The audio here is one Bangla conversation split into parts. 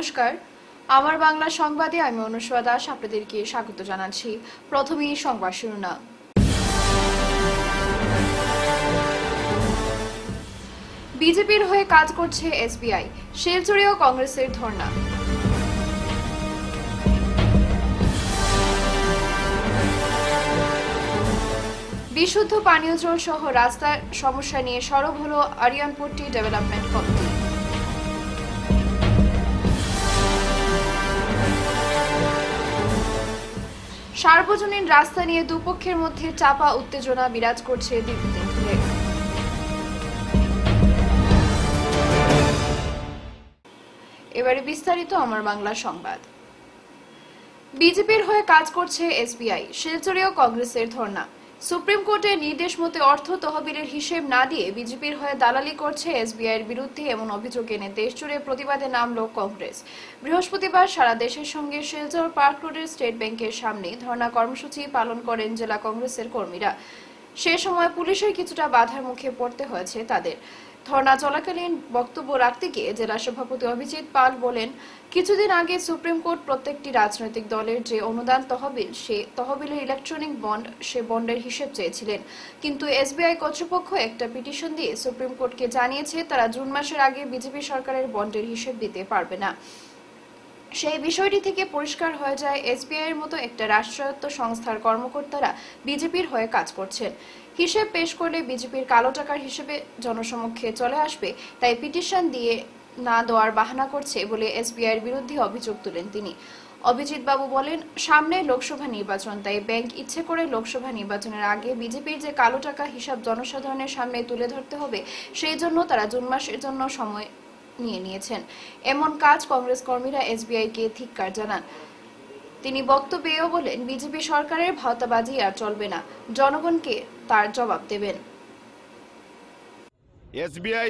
নমস্কার, আমার বাংলা সংবাদে আমি অনুষ্কা দাস আপনাদেরকে স্বাগত জানাচ্ছি। প্রথমেই সংবাদ শিরোনাম। বিজেপির হয়ে কাজ করছে এসবিআই, শিলচরেও কংগ্রেসের ধর্ণা। বিশুদ্ধ পানীয় জল সহ রাস্তার সমস্যা নিয়ে সরব হলো আরিয়ানপট্টি ডেভেলপমেন্ট কমিটি। সার্বজনীন রাস্তা নিয়ে দুপক্ষের মধ্যে চাপা উত্তেজনা বিরাজ করছে দীর্ঘদিন ধরে। এবারে বিস্তারিত আমার বাংলা সংবাদ। বিজেপির হয়ে কাজ করছে এসবিআই, শিলচরেও কংগ্রেসের ধর্ণা। সুপ্রিম কোর্টের নির্দেশ মতে অর্থ তহবিলের হিসেব না দিয়ে বিজেপির হয়ে দালালি করছে এসবিআই এর বিরুদ্ধে এমন অভিযোগ এনে দেশজুড়ে প্রতিবাদে নামল কংগ্রেস। বৃহস্পতিবার সারা দেশের সঙ্গে শিলচর পার্ক রোডের স্টেট ব্যাংকের সামনে ধর্ণা কর্মসূচি পালন করেন জেলা কংগ্রেসের কর্মীরা। সে সময় পুলিশের কিছুটা বাধার মুখে পড়তে হয়েছে তাদের। ধর্ণা চলাকালীন বক্তব্য রাখতে গিয়ে জেলা সভাপতি অভিজিৎ পাল বলেন, কিছুদিন আগে সুপ্রিম কোর্ট প্রত্যেকটি রাজনৈতিক দলের যে অনুদান তহবিল, সে তহবিলের ইলেকট্রনিক বন্ড, সে বন্ডের হিসেব চেয়েছিলেন। কিন্তু এসবিআই কর্তৃপক্ষ একটা পিটিশন দিয়ে সুপ্রিম কোর্টকে জানিয়েছে তারা জুন মাসের আগে বিজেপি সরকারের বন্ডের হিসেব দিতে পারবে না। সেই বিষয়টি থেকে পরিষ্কার হয়ে যায় এসবিআই এর মতো একটা রাষ্ট্রায়ত্ত সংস্থার কর্মকর্তারা বিজেপির হয়ে কাজ করছেন। হিসেব পেশ করলে বিজেপির কালো টাকার হিসেবে জনসমক্ষে চলে আসবে, তাই পিটিশন দিয়ে না দেওয়ার বাহানা করছে বলে এসবিআই এর বিরুদ্ধে অভিযোগ তুলেন তিনি। অভিজিৎ বাবু বলেন, সামনে লোকসভা নির্বাচন, তাই ব্যাংক ইচ্ছে করে লোকসভা নির্বাচনের আগে বিজেপির যে কালো টাকা হিসাব জনসাধারণের সামনে তুলে ধরতে হবে, সেই জন্য তারা জুন মাসের জন্য সময় নিয়েছেন। এমন কাজ কংগ্রেস কর্মীরা এসবিআই কে ধিক্কার জানান। তিনি বক্তব্যেও বলেন, বিজেপি সরকারের ভাওতাবাজি আর চলবে না, জনগণকে তার জবাব দেবেন। এসবিআই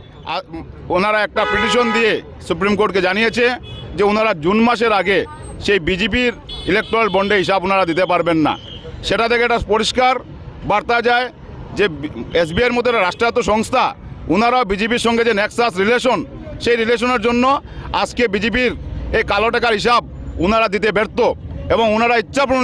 ওনারা একটা পিটিশন দিয়ে সুপ্রিম কোর্টকে জানিয়েছে যে ওনারা জুন মাসের আগে সেই বিজেপির ইলেকট্রাল বন্ডে হিসাব ওনারা দিতে পারবেন না। সেটা থেকে একটা পরিষ্কার বার্তা যায় যে এসবিআইয়ের মতো একটা রাষ্ট্রায়ত্ত সংস্থা, ওনারা বিজেপির সঙ্গে যে নেক্সাস রিলেশন, সেই রিলেশনের জন্য আজকে বিজেপির এই কালো টাকার হিসাব ওনারা দিতে ব্যর্থ এবং ওনারা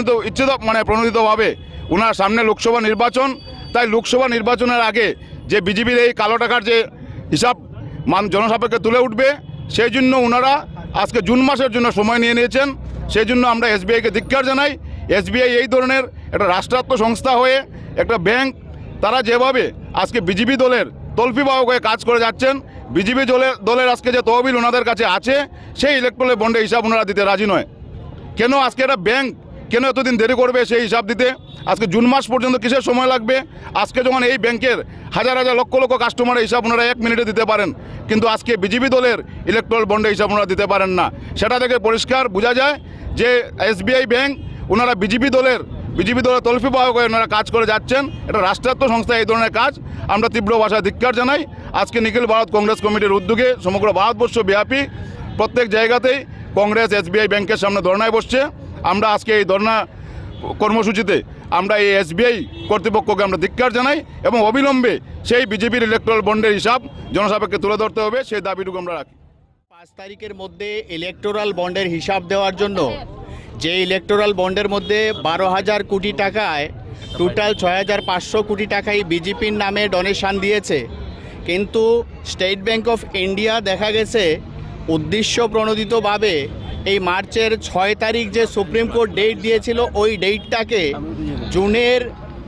প্রণোদিতভাবে ওনারা সামনে লোকসভা নির্বাচন, তাই লোকসভা নির্বাচনের আগে যে বিজেপির এই কালো টাকার যে হিসাব জনসাপেক্ষে তুলে উঠবে, সেই জন্য ওনারা আজকে জুন মাসের জন্য সময় নিয়েছেন। সেই জন্য আমরা এসবিআইকে ধিক্কার জানাই। এসবিআই এই ধরনের একটা রাষ্ট্রায়ত্ত সংস্থা হয়ে একটা ব্যাংক, তারা যেভাবে আজকে বিজেপি দলের তল্পিবাহক হয়ে কাজ করে যাচ্ছেন, বিজেপি দলের আজকে যে তহবিল ওনাদের কাছে আছে, সেই ইলেকট্রাল বন্ডে হিসাব ওনারা দিতে রাজি নয়। কেন আজকে একটা ব্যাংক কেন এতদিন দেরি করবে সেই হিসাব দিতে? আজকে জুন মাস পর্যন্ত কিসের সময় লাগবে? আজকে যখন এই ব্যাংকের হাজার হাজার লক্ষ লক্ষ কাস্টমারের হিসাব ওনারা 1 মিনিটে দিতে পারেন, কিন্তু আজকে বিজেপি দলের ইলেকট্রাল বন্ডে হিসাব ওনারা দিতে পারেন না। সেটা থেকে পরিষ্কার বোঝা যায় যে এসবিআই ব্যাংক ওনারা বিজেপি দলের তল্পিবাহক হয়ে ওনারা কাজ করে যাচ্ছেন। এটা রাষ্ট্রায়ত্ত সংস্থা এই ধরনের কাজ আমরা তীব্র ভাষায় ধিক্কার জানাই। আজকে নিখিল ভারত কংগ্রেস কমিটির উদ্যোগে সমগ্র ভারতবর্ষ ব্যাপী প্রত্যেক জায়গাতেই কংগ্রেস এসবিআই ব্যাংকের সামনে ধর্নায় বসছে। আমরা আজকে এই ধর্না কর্মসূচিতে আমরা এই এসবিআই কর্তৃপক্ষকে আমরা ধিক্কার জানাই এবং অবিলম্বে সেই বিজেপির ইলেকট্রাল বন্ডের হিসাব জনসাপেক্ষে তুলে ধরতে হবে, সেই দাবিটুকু আমরা রাখি। 5 তারিখের মধ্যে ইলেকটোরাল বন্ডের হিসাব দেওয়ার জন্য, যে ইলেকটোরাল বন্ডের মধ্যে 12,000 কোটি টাকায় টোটাল 6,500 কোটি টাকাই বিজেপির নামে ডোনেশন দিয়েছে। কিন্তু স্টেট ব্যাংক অফ ইন্ডিয়া দেখা গেছে উদ্দেশ্য প্রণোদিতভাবে এই মার্চের 6 তারিখ যে সুপ্রিম কোর্ট ডেট দিয়েছিল, ওই ডেটটাকে জুনের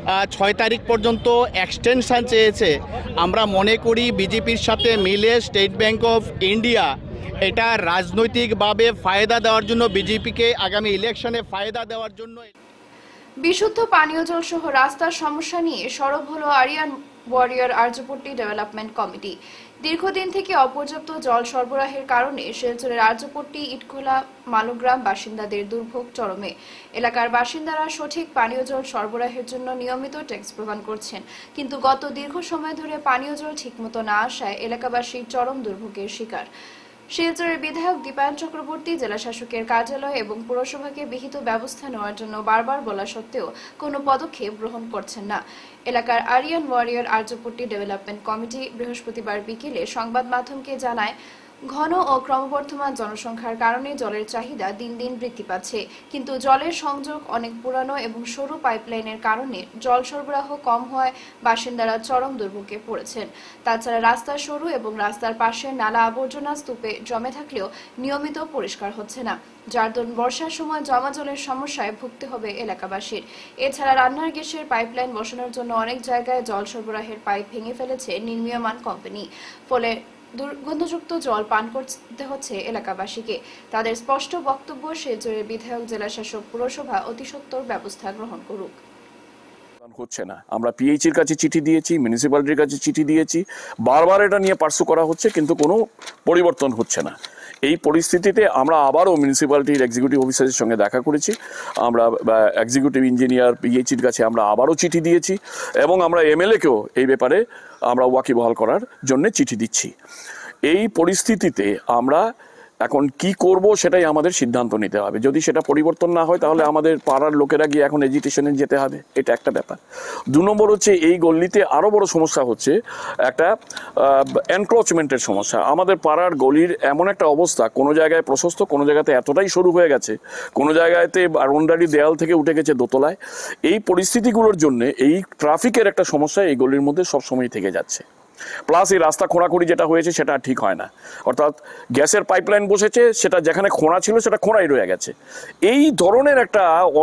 6 তারিখ পর্যন্ত এক্সটেনশান চেয়েছে। আমরা মনে করি বিজেপির সাথে মিলে স্টেট ব্যাংক অফ ইন্ডিয়া এটা রাজনৈতিকভাবে ফায়দা দেওয়ার জন্য, বিজেপিকে আগামী ইলেকশনে ফায়দা দেওয়ার জন্য। বিশুদ্ধ পানীয় জল সহ রাস্তার সমস্যা নিয়ে সরব হলো Aryan warrior Aryapatti development committee. দীর্ঘদিন থেকে অপর্যাপ্ত জল সরবরাহের কারণে শিলচরের আর্যপট্টি, ইটখোলা, মালুগ্রাম বাসিন্দাদের দুর্ভোগ চরমে। এলাকার বাসিন্দারা সঠিক পানীয় জল সরবরাহের জন্য নিয়মিত ট্যাক্স প্রদান করছেন, কিন্তু গত দীর্ঘ সময় ধরে পানীয় জল ঠিকমতো না আসায় এলাকাবাসী চরম দুর্ভোগের শিকার। শিলচরের বিধায়ক দীপায়ন চক্রবর্তী জেলা শাসকের কার্যালয় এবং পৌরসভাকে বিহিত ব্যবস্থা নেওয়ার জন্য বারবার বলা সত্ত্বেও কোনো পদক্ষেপ গ্রহণ করছেন না। এলাকার Aryan warrior Aryapatti development committee বৃহস্পতিবার বিকেলে সংবাদ মাধ্যমকে জানায়, ঘন ও ক্রমবর্ধমান জনসংখ্যার কারণে জলের চাহিদা দিন দিন বৃদ্ধি পাচ্ছে, কিন্তু জলের সংযোগ অনেক পুরানো এবং সরু পাইপলাইনের কারণে জল সরবরাহ কম হওয়ায় বাসিন্দারা চরম দুর্ভোগে পড়েছেন। তাছাড়া রাস্তা সরু এবং রাস্তার পাশে নালা আবর্জনা স্তূপে জমে থাকলেও নিয়মিত পরিষ্কার হচ্ছে না, যার দরুন বর্ষার সময় জমা জলের সমস্যায় ভুগতে হবে এলাকাবাসীর। এছাড়া রান্নার গ্যাসের পাইপলাইন বসানোর জন্য অনেক জায়গায় জল সরবরাহের পাইপ ভেঙে ফেলেছে নির্মীয়মান কোম্পানি, ফলে দুর্গন্ধযুক্ত জল পান করতে হচ্ছে এলাকাবাসীকে। তাদের স্পষ্ট বক্তব্য, শিলচরের বিধায়ক, জেলাশাসক, পুরসভা অতি সত্বর ব্যবস্থা গ্রহণ করুক। হচ্ছে না। আমরা পিএইচির কাছে চিঠি দিয়েছি, মিউনিসিপ্যালিটির কাছে চিঠি দিয়েছি, বারবার এটা নিয়ে পার্সু করা হচ্ছে, কিন্তু কোনো পরিবর্তন হচ্ছে না। এই পরিস্থিতিতে আমরা আবারও মিউনিসিপ্যালিটির এক্সিকিউটিভ অফিসারের সঙ্গে দেখা করেছি, আমরা এক্সিকিউটিভ ইঞ্জিনিয়ার পিএইচির কাছে আমরা আবারও চিঠি দিয়েছি, এবং আমরা এমএলএকেও এই ব্যাপারে আমরা ওয়াকিবহাল করার জন্য চিঠি দিচ্ছি। এই পরিস্থিতিতে আমরা এখন কি করব সেটাই আমাদের সিদ্ধান্ত নিতে হবে। যদি সেটা পরিবর্তন না হয় তাহলে আমাদের পাড়ার লোকেরা গিয়ে এখন এজিটেশনে যেতে হবে, এটা একটা ব্যাপার। 2 নম্বর হচ্ছে এই গলিতে আরও বড় সমস্যা হচ্ছে একটা এনক্রোচমেন্টের সমস্যা। আমাদের পাড়ার গলির এমন একটা অবস্থা, কোনো জায়গায় প্রশস্ত, কোনো জায়গাতে এতটাই সরু হয়ে গেছে, কোনো জায়গাতে বাউন্ডারি দেয়াল থেকে উঠে গেছে দোতলায়। এই পরিস্থিতিগুলোর জন্য এই ট্রাফিকের একটা সমস্যা এই গলির মধ্যে সবসময় থেকে যাচ্ছে। প্লাস এই রাস্তা খোঁড়াখুঁড়ি যেটা হয়েছে সেটা ঠিক হয় না, অর্থাৎ গ্যাসের পাইপলাইন বসেছে, সেটা যেখানে খোঁড়া ছিল সেটা খোঁড়াই রয়ে গেছে। এই ধরনের একটা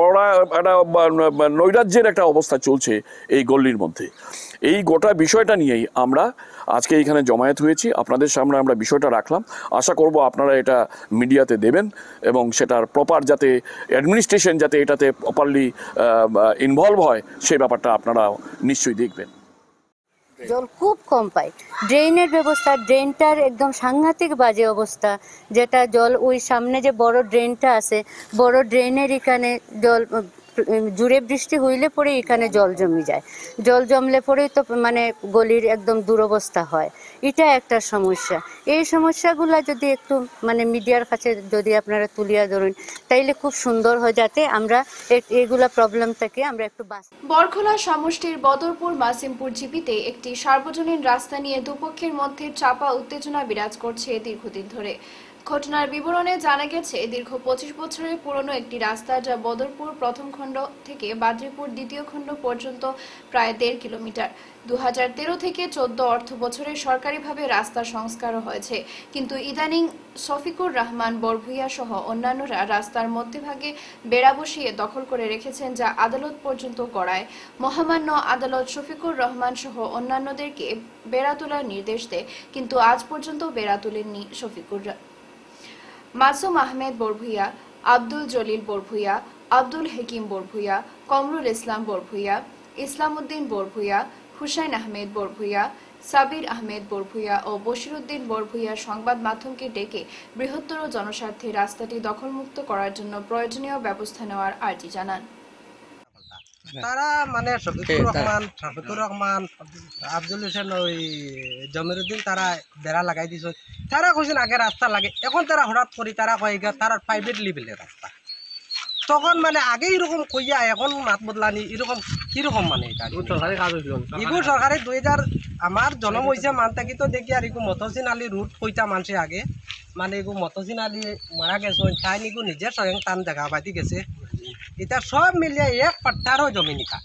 নৈরাজ্যের একটা অবস্থা চলছে এই গল্লির মধ্যে। এই গোটা বিষয়টা নিয়েই আমরা আজকে এইখানে জমায়েত হয়েছি, আপনাদের সামনে আমরা বিষয়টা রাখলাম। আশা করব আপনারা এটা মিডিয়াতে দেবেন এবং সেটার প্রপার যাতে অ্যাডমিনিস্ট্রেশন যাতে এটাতে প্রপারলি ইনভলভ হয় সেই ব্যাপারটা আপনারা নিশ্চয়ই দেখবেন। জল খুব কম পাই, ড্রেনের ব্যবস্থা, ড্রেনটার একদম সাংঘাতিক বাজে অবস্থা। যেটা জল ওই সামনে যে বড় ড্রেনটা আছে, বড় ড্রেনের এখানে জল জুড়ে বৃষ্টি হইলে পরে এখানে জল জমে যায়, জল জমলে পরেই তো মানে গলির একদম দুরবস্থা হয়। এটা একটা সমস্যা। এই সমস্যাগুলো যদি একটু মানে মিডিয়ার কাছে যদি আপনারা তুলিয়া ধরেন তাইলে খুব সুন্দর হয়, যাতে আমরা এইগুলা প্রবলেম থেকে আমরা একটু বরখোলা সমষ্টির বদরপুর মাসিমপুর জিপিতে একটি সার্বজনীন রাস্তা নিয়ে দুপক্ষের মধ্যে চাপা উত্তেজনা বিরাজ করছে দীর্ঘদিন ধরে। ঘটনার বিবরণে জানা গেছে, দীর্ঘ 25 বছরের পুরনো একটি রাস্তা, যা বদরপুর প্রথম খণ্ড থেকে বাদ্রিপুর দ্বিতীয় খণ্ড পর্যন্ত প্রায় 1.5 কিলোমিটার। 2013 থেকে 14 অর্থ বছরে সরকারিভাবে রাস্তা সংস্কারও হয়েছে, কিন্তু ইদানিং শফিকুর রহমান বরভুইয়া সহ অন্যান্যরা রাস্তার মধ্যভাগে বেড়া বসিয়ে দখল করে রেখেছেন, যা আদালত পর্যন্ত গড়ায়। মহামান্য আদালত শফিকুর রহমান সহ অন্যান্যদেরকে বেড়া তোলার নির্দেশ দেয়, কিন্তু আজ পর্যন্ত বেড়া তোলেননি শফিকুর। মাসুম আহমেদ বরভুইয়া, আব্দুল জলিল বরভুইয়া, আব্দুল হেকিম বরভুইয়া, কমরুল ইসলাম বরভুইয়া, ইসলামউদ্দিন বরভুইয়া, হুসাইন আহমেদ বরভুইয়া, সাবির আহমেদ বরভুইয়া ও বশিরউদ্দিন বরভুইয়া সংবাদ মাধ্যমকে ডেকে বৃহত্তর জনস্বার্থে রাস্তাটি দখলমুক্ত করার জন্য প্রয়োজনীয় ব্যবস্থা নেওয়ার আর্জি জানান। তারা মানে শফিকুর রহমান, আফজল হোসেন, ওই জমিরুদ্দিন, তারা বেড়া লাগাই দিছ। তারা কইছেন আগে রাস্তা লাগে, এখন তারা হঠাৎ করে তারা কয় তারা প্রাইভেট লেভেলের রাস্তা। তখন মানে আগে এরকম কইয়া এখন মাত বদলানি, এরকম কিরকম মানে এটা এগুলো সরকারি 2000 আমার জন্ম হয়েছে মান থাকি তো দেখি আর এগু মতসিন আলী রুট কইতা মানুষে আগে মানে এগু মতসিন আলী মারা গেছে, তাই এগু নিজে স্বয়ং টান জায়গা পাতি গেছে। এটা সব মিলিয়ে এক পাট্টারও জমি নিকা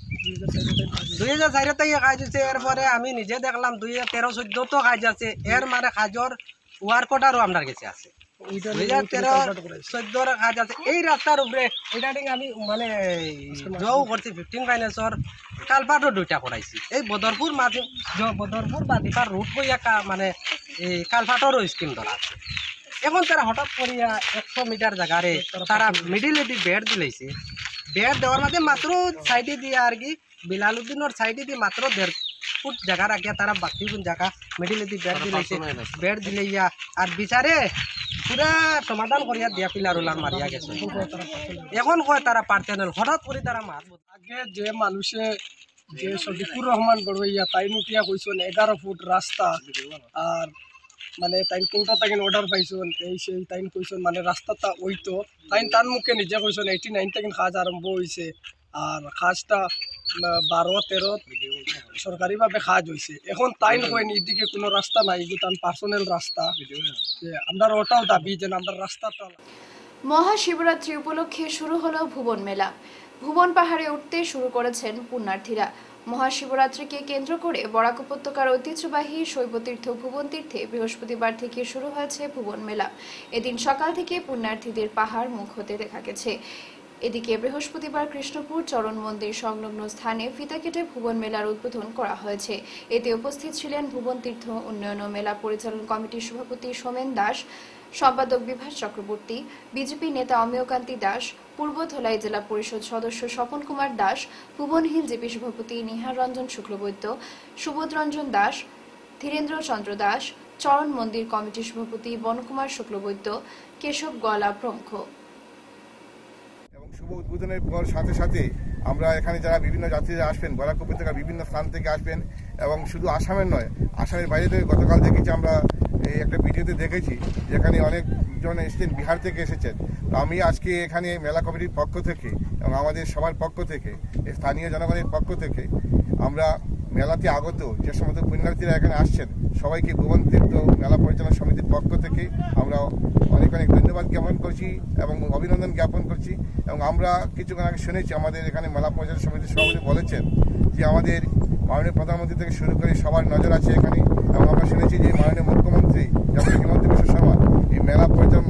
2004 থেকে কাজ হচ্ছে। এরপরে আমি নিজে দেখলাম 2013-14 তো কাজ আছে, এর মানে কাজর ওয়ার্কটারও আপনার কাছে আছে। 2013-14 কাজ আছে এই রাস্তার উপরে। এটা আমি মানে জও করছি 15 ফাইন্যান্সর কালপাটও 2টা করাইছি। এই বদরপুর বাদিপার রুট বইয়া মানে এই কালপাটরও স্কিম ধরা আছে। এখন তারা হঠাৎ করিয়া 100 মিটার জায়গারে তারা মিডিল এটি বেড দিলেছে। বেড দেওয়ার মাঝে মাত্র সাইডে দিয়ে আর কি বিলালউদ্দিনের সাইডে দিয়ে মাত্র 1.5 ফুট জায়গা রাখিয়া তারা বাকি জায়গা মিডিল এটি বেড দিলেছে। বেড দিলে ইয়া আর বিচারে পুরা সমাধান করিয়া দিয়া পিলার উলার মারিয়া গেছে। এখন কয় তারা পারতেন, হঠাৎ করে তারা মার আগে যে মানুষে যে শফিকুর রহমান বড়ইয়া তাই মুখিয়া কইছেন 11 ফুট রাস্তা, আর মানে তাই কোনটা তাকে অর্ডার পাইছেন এই সেই তাই কইছেন মানে রাস্তাটা ওইতো তাই তার মুখে নিজে কইছেন 89 থেকে কাজ আরম্ভ হয়েছে। আর কাজটা 12-13 সরকারিভাবে কাজ হয়েছে। এখন তাই হয় এদিকে কোনো রাস্তা নাই, যেটান পার্সোনাল রাস্তা। আমরা ওটাও দাবি যে আমরা রাস্তাটা। মহাশিবরাত্রি উপলক্ষে শুরু হলো ভুবন মেলা। ভুবন পাহাড়ে উঠতে শুরু করেছেন পুণ্যার্থীরা। মহাশিবরাত্রিকে কেন্দ্র করে বরাক উপত্যকার ঐতিহ্যবাহী শৈবতীর্থ ভুবন তীর্থে বৃহস্পতিবার থেকে শুরু হয়েছে ভুবন মেলা। এদিন সকাল থেকে পুণ্যার্থীদের পাহাড় মুখ হতে দেখা গেছে। এদিকে বৃহস্পতিবার কৃষ্ণপুর চরণ মন্দির সংলগ্ন স্থানে ফিতা কেটে ভুবন মেলার উদ্বোধন করা হয়েছে। এতে উপস্থিত ছিলেন ভুবন তীর্থ উন্নয়ন ও মেলা পরিচালন কমিটির সভাপতি সোমেন দাস, সম্পাদক বিভাস চক্রবর্তী, বিজেপি নেতা অমিয়কান্তি দাস, পূর্ব ধলাই জেলা পরিষদ সদস্য স্বপন কুমার দাস, ভুবন হিল জেপি সভাপতি নিহার রঞ্জন শুক্লবৈদ্য, সুবোধ রঞ্জন দাস, ধীরেন্দ্র চন্দ্র দাস, চরণ মন্দির কমিটির সভাপতি বনকুমার শুক্লবৈদ্য, কেশব গলা প্রমুখ। এবং শুভ উদ্বোধনের পর সাথে সাথে আমরা এখানে যারা বিভিন্ন যাত্রীরা আসবেন, বরাক উপত্যকা বিভিন্ন স্থান থেকে আসবেন এবং শুধু আসামের নয়, আসামের বাইরে থেকে গতকাল দেখেছি আমরা এই একটা ভিডিওতে দেখেছি যেখানে অনেকজন এসেছেন, বিহার থেকে এসেছেন। তো আমি আজকে এখানে মেলা কমিটির পক্ষ থেকে এবং আমাদের সবার পক্ষ থেকে, স্থানীয় জনগণের পক্ষ থেকে আমরা মেলাতে আগত যে সমস্ত পুণ্যার্থীরা এখানে আসছেন সবাইকে ভুবন তীর্থ মেলা পরিচালনা সমিতির পক্ষ থেকে আমরা অনেক অনেক ধন্যবাদ জ্ঞাপন করছি এবং অভিনন্দন জ্ঞাপন করছি। এবং আমরা কিছুক্ষণ আগে শুনেছি আমাদের এখানে মেলা পরিচালনা সমিতির সভাপতি বলেছেন যে আমাদের মাননীয় প্রধানমন্ত্রী থেকে শুরু করে সবার নজর আছে এখানে। এবং আমরা শুনেছি যে মাননীয় মুখ্যমন্ত্রী ডক্টর হিমন্ত বিশ্ব শর্মা এই মেলার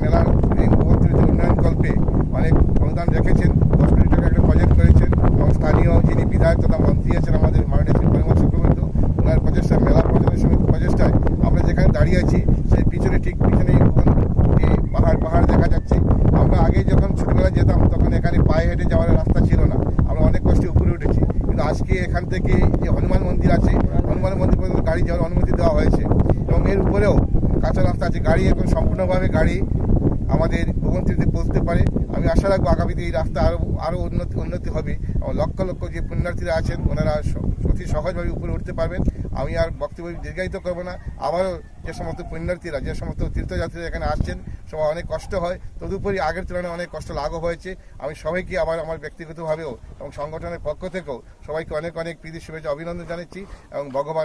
এই ভুবন তীর্থ উন্নয়ন কল্পে অনেক অনুদান রেখেছেন, 10 কোটি টাকা একটা প্রজেক্ট করেছেন। এবং স্থানীয় যিনি বিধায়ক তথা মন্ত্রী আছেন আমাদের মাননীয় শ্রী পরিমল শুক্লবৈদ্য, ওনার প্রচেষ্টা, মেলা পরিচালনা সমিতির প্রচেষ্টায় আমরা যেখানে দাঁড়িয়ে আছি সেই পিছনে ঠিক পিছনেই ভুবন এই পাহাড় দেখা যাচ্ছে। আমরা আগে যখন ছোটবেলায় যেতাম তখন এখানে পায়ে হেঁটে যাওয়ার রাস্তা ছিল না, আমরা অনেক কষ্টে উপরে উঠেছি। কিন্তু আজকে এখান থেকে যে হনুমান মন্দির আছে, হনুমান মন্দির পর্যন্ত গাড়ি যাওয়ার অনুমতি দেওয়া হয়েছে এবং এর উপরেও কাঁচা রাস্তা আছে, গাড়ি এখন সম্পূর্ণভাবে গাড়ি আমাদের ভুবন তীর্থে পৌঁছতে পারে। আমি আশা রাখবো আগামীতে এই রাস্তা আরও উন্নতি হবে এবং লক্ষ লক্ষ যে পুণ্যার্থীরা আছেন ওনারা অতি সহজভাবে উপরে উঠতে পারবেন। আমি আর বক্তব্য দীর্ঘায়িত করবো না। আবারও যে সমস্ত পুণ্যার্থীরা, যে সমস্ত তীর্থযাত্রীরা এখানে আসছেন সবাই অনেক কষ্ট হয়, তদুপরি আগের তুলনায় অনেক কষ্ট লাঘব হয়েছে। আমি সবাইকে আবার আমার ব্যক্তিগতভাবেও এবং সংগঠনের পক্ষ থেকেও সবাইকে অনেক অনেক প্রীতি শুভেচ্ছা অভিনন্দন জানাচ্ছি এবং ভগবান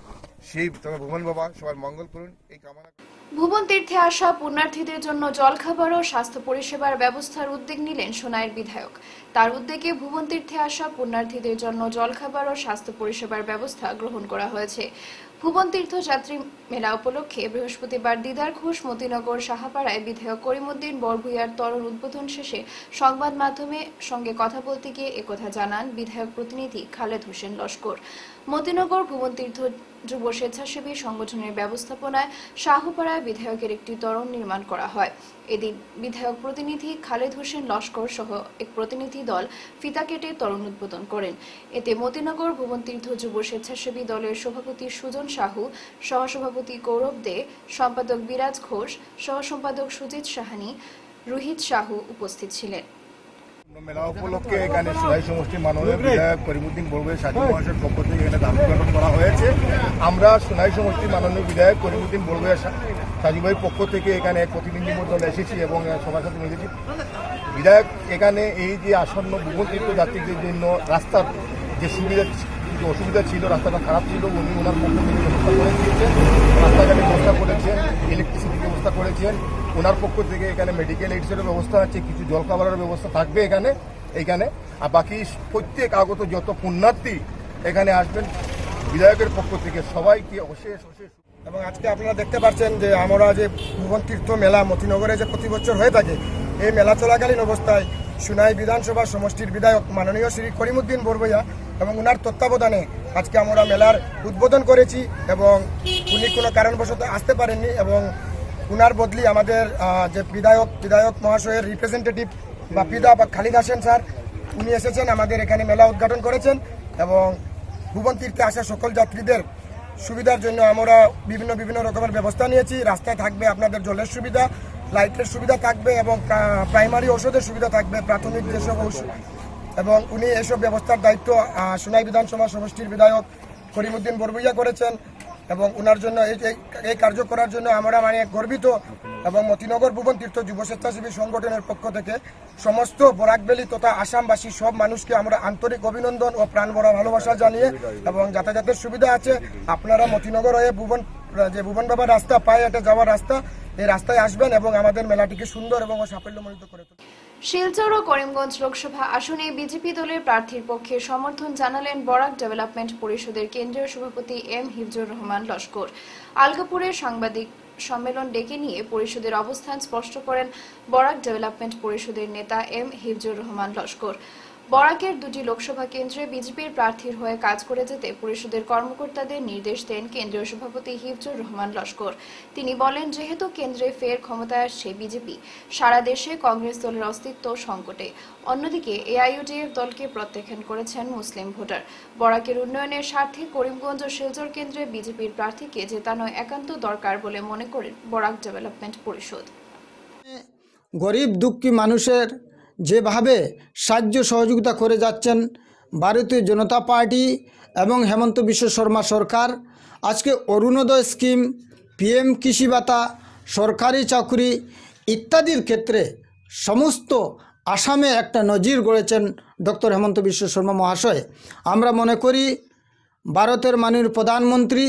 শিব তবে ভুবন বাবা সবার মঙ্গল করুন এই কামনা। ভুবন তীর্থে আসা পুণ্যার্থীদের জন্য জলখাবার ও স্বাস্থ্য পরিষেবার ব্যবস্থার উদ্যোগ নিলেন সোনাইয়ের বিধায়ক। তার উদ্যোগে ভুবন তীর্থে আসা পুণ্যার্থীদের জন্য জলখাবার ও স্বাস্থ্য পরিষেবার ব্যবস্থা গ্রহণ করা হয়েছে। ভুবন তীর্থ যাত্রী মেলা উপলক্ষে বৃহস্পতিবার দিদার ঘোষ মতিনগর সাহাপাড়ায় বিধায়ক করিমউদ্দিন বরভূয়ার তরল উদ্বোধন শেষে সংবাদ মাধ্যমের সঙ্গে কথা বলতে গিয়ে একথা জানান বিধায়ক প্রতিনিধি খালেদ হোসেন লস্কর। মতিনগর ভুবন তীর্থ যুব স্বেচ্ছাসেবী সংগঠনের ব্যবস্থাপনায় শাহপাড়ায় বিধায়কের একটি তরণ নির্মাণ করা হয়। এদিন বিধায়ক প্রতিনিধি খালেদ হোসেন লস্কর সহ এক প্রতিনিধি দল ফিতা কেটে তরণ উদ্বোধন করেন। এতে মতিনগর ভুবন তীর্থ যুব স্বেচ্ছাসেবী দলের সভাপতি সুজন সাহু, সহসভাপতি গৌরব দে, সম্পাদক বিরাজ ঘোষ, সহসম্পাদক সুজিত সাহানি, রোহিত সাহু উপস্থিত ছিলেন। মেলা উপলক্ষে এখানে সোনাই সমষ্টি মাননীয় বিধায়ক করিমউদ্দিন বরভূয়া সাজু মহাশয়ের পক্ষ থেকে এখানে দান উদ্ঘাটন করা হয়েছে। আমরা সোনাই সমষ্টি মাননীয় বিধায়ক করিমউদ্দিন বরভূয়া সাজু ভাইয়ের পক্ষ থেকে এখানে এক প্রতিনিধি দল এসেছি এবং সবার সাথে মিলেছি। বিধায়ক এখানে এই যে আসন্ন ভুবন তীর্থ যাত্রীদের জন্য রাস্তার যে অসুবিধা ছিল, রাস্তাটা খারাপ ছিল, উনি ওনার পক্ষ থেকে ব্যবস্থা করে দিয়েছেন, রাস্তাঘাটের ব্যবস্থা করেছেন, ইলেকট্রিসিটির ব্যবস্থা করেছেন। ওনার পক্ষ থেকে এখানে মেডিকেল এইডসের ব্যবস্থা আছে, কিছু জলখাবারের ব্যবস্থা থাকবে এইখানে। আর বাকি প্রত্যেক আগত যত পুণ্যার্থী এখানে আসবেন বিধায়কের পক্ষ থেকে সবাইকে অশেষ এবং আজকে আপনারা দেখতে পাচ্ছেন যে আমরা যে ভুবন তীর্থ মেলা মতিনগরে যে প্রতি বছর হয়ে থাকে, এই মেলা চলাকালীন অবস্থায় সোনাই বিধানসভা সমষ্টির বিধায়ক মাননীয় শ্রী করিমউদ্দিন বরভূয়া এবং ওনার তত্ত্বাবধানে আজকে আমরা মেলার উদ্বোধন করেছি এবং উনি কোনো কারণবশত আসতে পারেননি এবং উনার বদলি আমাদের যে বিধায়ক মহাশয়ের রিপ্রেজেন্টেটিভ বা পিতা বা খালিদ হাসান স্যার উনি এসেছেন, আমাদের এখানে মেলা উদ্ঘাটন করেছেন এবং ভুবন তীর্থে আসা সকল যাত্রীদের সুবিধার জন্য আমরা বিভিন্ন রকমের ব্যবস্থা নিয়েছি। রাস্তায় থাকবে আপনাদের জলের সুবিধা, লাইটের সুবিধা থাকবে এবং প্রাইমারি ওষুধের সুবিধা থাকবে, প্রাথমিক যেসব ওষুধ, এবং উনি এসব ব্যবস্থার দায়িত্ব সোনাই বিধানসভা সমষ্টির বিধায়ক করিমউদ্দিন বরভূয়া করেছেন এবং ওনার জন্য এই কার্য করার জন্য আমরা মানে গর্বিত। এবং মতিনগর ভুবন তীর্থ যুব স্বেচ্ছাসেবী সংগঠনের পক্ষ থেকে সমস্ত বরাকবেলি তথা আসামবাসী সব মানুষকে আমরা আন্তরিক অভিনন্দন ও প্রাণ ভরা ভালোবাসা জানিয়ে, এবং যাতায়াতের সুবিধা আছে, আপনারা মতিনগর হয়ে ভুবন বাবার রাস্তা পায়ে হেঁটে যাওয়ার রাস্তা, এই রাস্তায় আসবেন এবং আমাদের মেলাটিকে সুন্দর এবং সাফল্যমণ্ডিত করে তুলবেন। শিলচর ও করিমগঞ্জ লোকসভা আসনে বিজেপি দলের প্রার্থীর পক্ষে সমর্থন জানালেন বরাক ডেভেলপমেন্ট পরিষদের কেন্দ্রীয় সভাপতি এম হিফজুর রহমান লস্কর। আলগাপুরে সাংবাদিক সম্মেলন ডেকে নিয়ে পরিষদের অবস্থান স্পষ্ট করেন বরাক ডেভেলপমেন্ট পরিষদের নেতা এম হিফজুর রহমান লস্কর। বরাকের দুটি লোকসভা কেন্দ্রে বিজেপির প্রার্থীর হয়ে কাজ করে যেতে পরিষদের কর্মকর্তাদের নির্দেশ দেন কেন্দ্রীয় সভাপতি হিফজুর রহমান লস্কর। তিনি বলেন, যেহেতু কেন্দ্রে ফের ক্ষমতায় আসছে বিজেপি, সারা দেশে কংগ্রেস দলের অস্তিত্ব সংকটে। অন্যদিকে এআইইউডিএফ দলকে প্রত্যাখ্যান করেছেন মুসলিম ভোটার। বরাকের উন্নয়নের স্বার্থে করিমগঞ্জ ও শিলচর কেন্দ্রে বিজেপির প্রার্থীকে জেতানো একান্ত দরকার বলে মনে করেন বরাক ডেভেলপমেন্ট পরিষদ। গরিব দুঃখী মানুষের যেভাবে সাহায্য সহযোগিতা করে যাচ্ছেন ভারতীয় জনতা পার্টি এবং হেমন্ত বিশ্ব শর্মা সরকার, আজকে অরুণোদয় স্কিম, পিএম কৃষি ভাতা, সরকারি চাকরি ইত্যাদির ক্ষেত্রে সমস্ত আসামে একটা নজির গড়েছেন ডক্টর হেমন্ত বিশ্ব শর্মা মহাশয়। আমরা মনে করি ভারতের মাননীয় প্রধানমন্ত্রী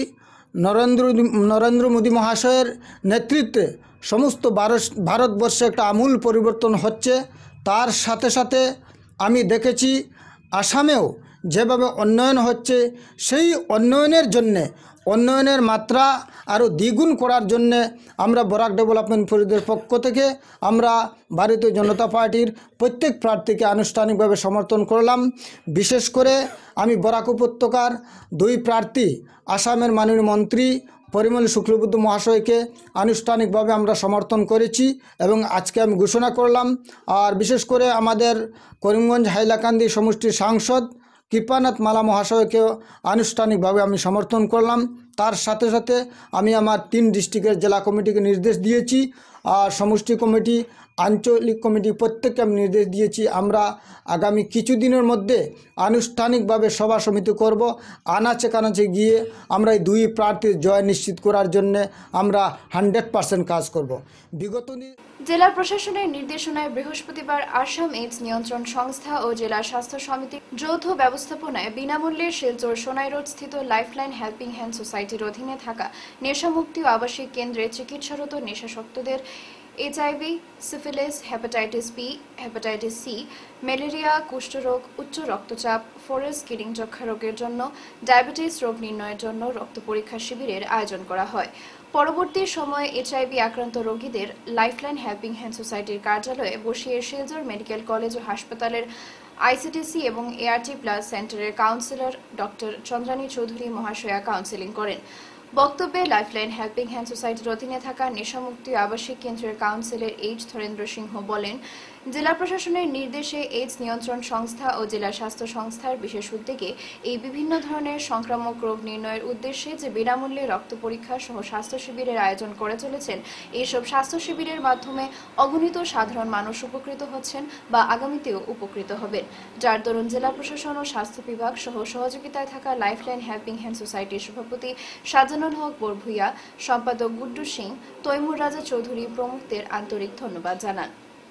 নরেন্দ্র মোদী মহাশয়ের নেতৃত্বে সমস্ত ভারতবর্ষে একটা আমূল পরিবর্তন হচ্ছে। তার সাথে সাথে আমি দেখেছি আসামেও যেভাবে উন্নয়ন হচ্ছে, সেই উন্নয়নের জন্যে উন্নয়নের মাত্রা আরও দ্বিগুণ করার জন্যে আমরা বরাক ডেভেলপমেন্ট পরিষদের পক্ষ থেকে আমরা ভারতীয় জনতা পার্টির প্রত্যেক প্রার্থীকে আনুষ্ঠানিকভাবে সমর্থন করলাম। বিশেষ করে আমি বরাক উপত্যকার দুই প্রার্থী আসামের মাননীয় মন্ত্রী পরিমল শুক্লবৈদ্য মহাশয়কে আনুষ্ঠানিকভাবে আমরা সমর্থন করেছি এবং আজকে আমি ঘোষণা করলাম। আর বিশেষ করে আমাদের করিমগঞ্জ হাইলাকান্দি সমষ্টির সাংসদ কৃপানাথ মালা মহাশয়কেও আনুষ্ঠানিকভাবে আমি সমর্থন করলাম। তার সাথে সাথে আমি আমার 3 ডিস্ট্রিক্টের জেলা কমিটিকে নির্দেশ দিয়েছি, আর সমষ্টি কমিটি, আঞ্চলিক কমিটি প্রত্যেককে আমি নির্দেশ দিয়েছি আমরা আগামী কিছুদিনের মধ্যে আনুষ্ঠানিকভাবে সভা সমিতি করব। আনাচে কানাচে গিয়ে আমরা এই দুই প্রার্থীর জয় নিশ্চিত করার জন্য আমরা 100% কাজ করব। বিগত জেলা প্রশাসনের নির্দেশনায় বৃহস্পতিবার আসাম এইডস নিয়ন্ত্রণ সংস্থা ও জেলা স্বাস্থ্য সমিতির যৌথ ব্যবস্থাপনায় বিনামূল্যে শিলচর সোনাই রোড স্থিত লাইফলাইন হেল্পিং হ্যান্ড সোসাইটির অধীনে থাকা নেশামুক্তি আবাসিক কেন্দ্রে চিকিৎসারত নেশাসক্তদের HIV, syphilis, hepatitis B, hepatitis C, malaria, কুষ্ঠরোগ, উচ্চ রক্তচাপ, ফোরেস কিডিং যক্ষা রোগের জন্য, ডায়াবেটিস রোগ নির্ণয়ের জন্য রক্ত পরীক্ষা শিবিরের আয়োজন করা হয়। পরবর্তী সময়ে এইচআইভি আক্রান্ত রোগীদের লাইফলাইন হেল্পিং হ্যান্ড সোসাইটির কার্যালয়ে বসিয়ে শিলচর মেডিকেল কলেজ ও হাসপাতালের আইসিটিসি এবং এআরটি প্লাস সেন্টারের কাউন্সিলর ডক্টর চন্দ্রানী চৌধুরী মহাশয়া কাউন্সেলিং করেন। বক্তব্যে লাইফলাইন হেল্পিং হ্যান্ড সোসাইটির অধীনে থাকা নেশামুক্তি আবাসিক কেন্দ্রের কাউন্সিলর এইচ ধরেন্দ্র সিংহ বলেন, জেলা প্রশাসনের নির্দেশে এইডস নিয়ন্ত্রণ সংস্থা ও জেলা স্বাস্থ্য সংস্থার বিশেষ উদ্যোগে এই বিভিন্ন ধরনের সংক্রামক রোগ নির্ণয়ের উদ্দেশ্যে যে বিনামূল্যে রক্ত পরীক্ষা সহ স্বাস্থ্য শিবিরের আয়োজন করে চলেছেন, এইসব স্বাস্থ্য শিবিরের মাধ্যমে অগণিত সাধারণ মানুষ উপকৃত হচ্ছেন বা আগামীতেও উপকৃত হবেন, যার দরুন জেলা প্রশাসন ও স্বাস্থ্য বিভাগ সহ সহযোগিতায় থাকা লাইফলাইন হেল্পিং হ্যান্ড সোসাইটির সভাপতি শাহজানুল হক বরভুইয়া, সম্পাদক গুড্ডু সিং, তৈমুর রাজা চৌধুরী প্রমুখদের আন্তরিক ধন্যবাদ জানান।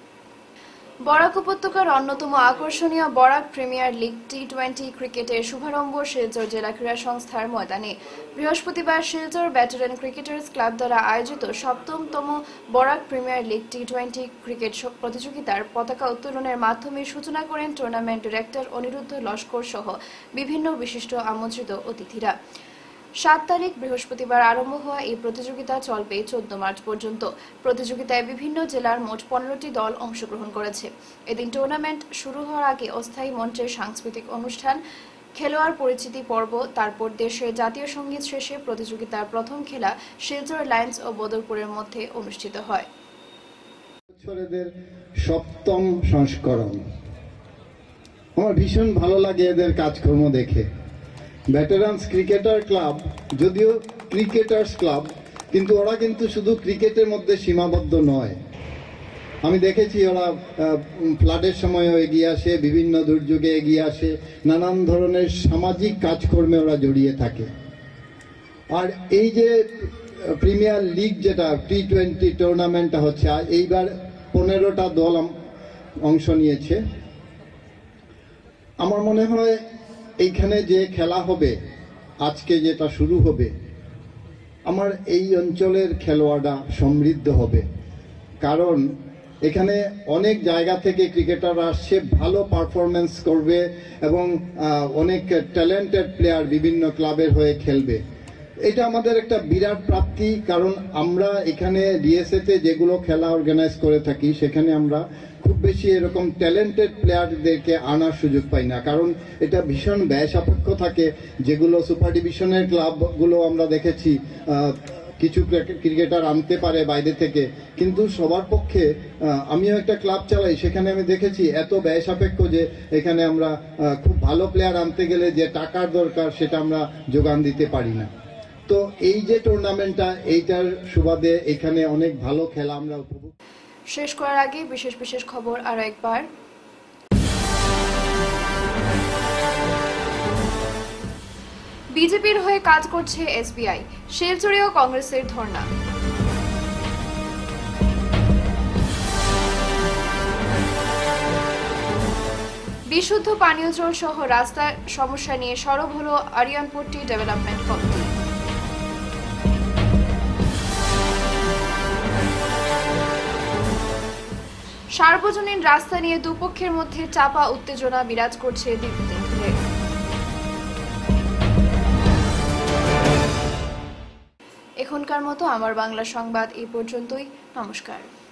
বরাক উপত্যকার অন্যতম আকর্ষণীয় বরাক প্রিমিয়ার লিগ টি20 ক্রিকেটের শুভারম্ভ শিলচর জেলা ক্রীড়া সংস্থার ময়দানে বৃহস্পতিবার শিলচর ভেটারান ক্রিকেটার্স ক্লাব দ্বারা আয়োজিত 7তম বরাক প্রিমিয়ার লিগ টি20 ক্রিকেট প্রতিযোগিতার পতাকা উত্তোলনের মাধ্যমে সূচনা করেন টুর্নামেন্ট ডিরেক্টর অনিরুদ্ধ লস্কর সহ বিভিন্ন বিশিষ্ট আমন্ত্রিত অতিথিরা। 7 তারিখ বৃহস্পতিবার আরম্ভ হওয়া এই প্রতিযোগিতা চলবে 14 মার্চ পর্যন্ত। প্রতিযোগিতায় বিভিন্ন জেলার মোট 15টি দল অংশগ্রহণ করেছে। এদিন টুর্নামেন্ট শুরু হওয়ার আগে অস্থায়ী মঞ্চের সাংস্কৃতিক অনুষ্ঠান, খেলোয়াড় পরিচিতি পর্ব, তারপর দেশের জাতীয় সঙ্গীত শেষে প্রতিযোগিতার প্রথম খেলা শিলচর লায়ন্স ও বদরপুরের মধ্যে অনুষ্ঠিত হয়। এদের 7ম সংস্করণ। আমার ভীষণ ভালো লাগে এদের কাজকর্ম দেখে। ভেটারান্স ক্রিকেটার ক্লাব যদিও ক্রিকেটার্স ক্লাব, কিন্তু ওরা কিন্তু শুধু ক্রিকেটের মধ্যে সীমাবদ্ধ নয়। আমি দেখেছি ওরা ফ্লাডের সময়ও এগিয়ে আসে, বিভিন্ন দুর্যোগে এগিয়ে আসে, নানান ধরনের সামাজিক কাজকর্মে ওরা জড়িয়ে থাকে। আর এই যে প্রিমিয়ার লিগ যেটা T20 টুর্নামেন্টটা হচ্ছে, এইবার 15টা দল অংশ নিয়েছে। আমার মনে হয় এইখানে যে খেলা হবে, আজকে যেটা শুরু হবে, আমার এই অঞ্চলের খেলোয়াড়রা সমৃদ্ধ হবে। কারণ এখানে অনেক জায়গা থেকে ক্রিকেটার আসছে, ভালো পারফরমেন্স করবে এবং অনেক ট্যালেন্টেড প্লেয়ার বিভিন্ন ক্লাবের হয়ে খেলবে। এটা আমাদের একটা বিরাট প্রাপ্তি, কারণ আমরা এখানে ডিএসএতে যেগুলো খেলা অর্গানাইজ করে থাকি সেখানে আমরা খুব বেশি এরকম ট্যালেন্টেড প্লেয়ারদেরকে আনার সুযোগ পাই না, কারণ এটা ভীষণ ব্যয় সাপেক্ষ থাকে। যেগুলো সুপার ডিভিশনের ক্লাবগুলো আমরা দেখেছি কিছু ক্রিকেটার আনতে পারে বাইরে থেকে, কিন্তু সবার পক্ষে আমিও একটা ক্লাব চালাই, সেখানে আমি দেখেছি এত ব্যয় সাপেক্ষ যে এখানে আমরা খুব ভালো প্লেয়ার আনতে গেলে যে টাকার দরকার সেটা আমরা যোগান দিতে পারি না। তো এই যে টুর্নামেন্টটা, এইটার সুবাদে এখানে অনেক ভালো খেলা আমরা উপভোগ। শেষ করার আগে বিশেষ বিশেষ খবর আরো একবার। বিজেপির হয়ে কাজ করছে এসবিআই, শিলচরেও কংগ্রেসের ধর্ণা। বিশুদ্ধ পানীয় জল সহ রাস্তার সমস্যা নিয়ে সরব হলো আরিয়ানপট্টি ডেভেলপমেন্ট কমিটি। সার্বজনীন রাস্তা নিয়ে দুপক্ষের মধ্যে চাপা উত্তেজনা বিরাজ করছে দীর্ঘদিন ধরে। এখনকার মতো আমার বাংলা সংবাদ এই পর্যন্তই। নমস্কার।